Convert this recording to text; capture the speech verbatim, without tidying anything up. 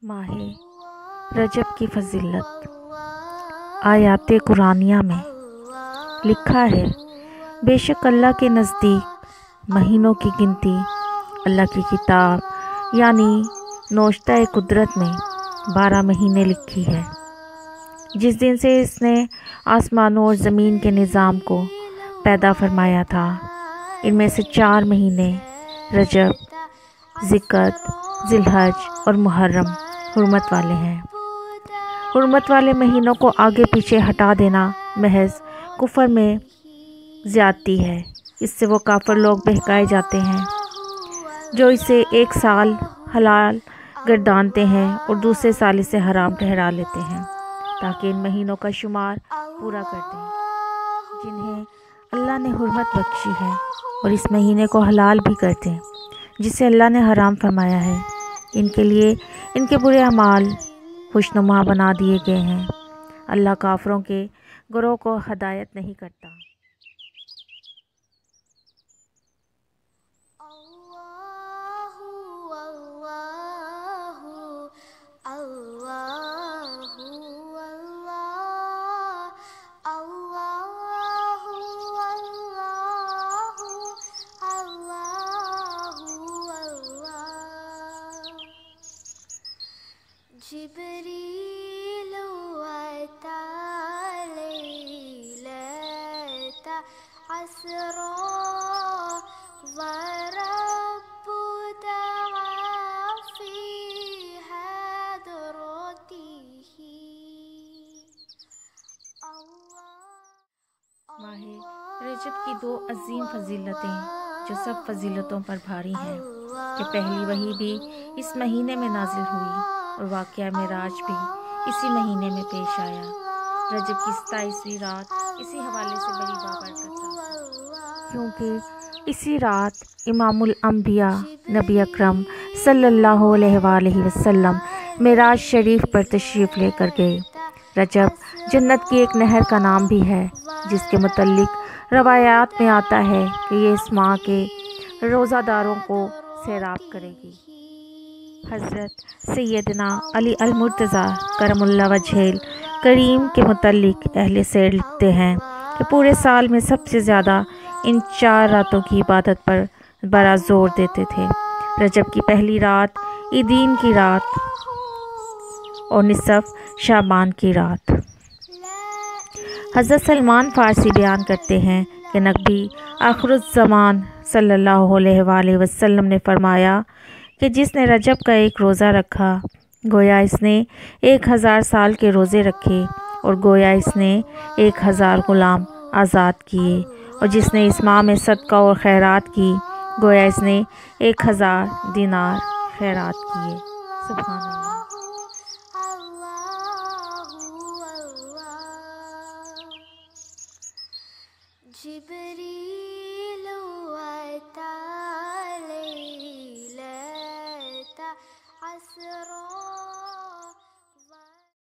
ماہ رجب کی فضیلت۔ آیات قرآنیہ میں لکھا ہے، بے شک اللہ کے نزدیک مہینوں کی گنتی اللہ کی کتاب یعنی نوشتہ قدرت میں بارہ مہینے لکھی ہے۔ جس دن سے اس نے آسمانوں اور زمین کے نظام کو پیدا فرمایا تھا، ان میں سے چار مہینے رجب، ذی-القعدہ، ذی الحج اور محرم حرمت والے ہیں۔ حرمت والے مہینوں کو آگے پیچھے ہٹا دینا محض کفر میں زیادتی ہے۔ اس سے وہ کافر لوگ بہکائے جاتے ہیں جو اسے ایک سال حلال گردانتے ہیں اور دوسرے سال اسے حرام ٹھہرا لیتے ہیں تاکہ ان مہینوں کا شمار پورا کر دیں جنہیں اللہ نے حرمت بخشی ہے، اور اس مہینے کو حلال بھی کر دیں جسے اللہ نے حرام فرمایا ہے۔ ان کے لیے ان کے برے اعمال خوشنما بنا دیے گئے ہیں۔ اللہ کافروں کے گروہ کو ہدایت نہیں کرتا۔ جبریل أتى ليلة أسرى ورب دعا في حضرته ماہ رجب کی دو عظیم فضیلتیں جو سب فضیلتوں پر بھاری ہیں کہ پہلی وحی بھی اس مہینے میں نازل ہوئی اور واقعہ معراج بھی اسی مہینے میں پیش آیا۔ رجب کی ستائیسویں رات اسی حوالے سے بڑی بابرکت رات، کیونکہ اسی رات امام الانبیاء نبی اکرم صلی اللہ علیہ وآلہ وسلم معراج شریف پر تشریف لے کر گئے۔ رجب جنت کی ایک نہر کا نام بھی ہے جس کے متعلق روایات میں آتا ہے کہ یہ اس ماہ کے روزہ داروں کو سیراب کرے گی۔ حضرت سیدنا علی المرتضیٰ کرم اللہ وجہہ کریم کے متعلق اہل سیر لکھتے ہیں کہ پورے سال میں سب سے زیادہ ان چار راتوں کی عبادت پر بڑا زور دیتے تھے۔ رجب کی پہلی رات عیدین کی رات اور نصف شعبان کی رات۔ حضرت سلمان فارسی بیان کرتے ہیں کہ نبی آخر الزمان صلی اللہ علیہ وآلہ وسلم نے فرمایا کہ جس نے رجب کا ایک روزہ رکھا گویا اس نے ایک ہزار سال کے روزے رکھے، اور گویا اس نے ایک ہزار غلام آزاد کیے، اور جس نے اس ماہ میں صدقہ اور خیرات کی گویا اس نے ایک ہزار دینار خیرات کیے۔ سبحان اللہ۔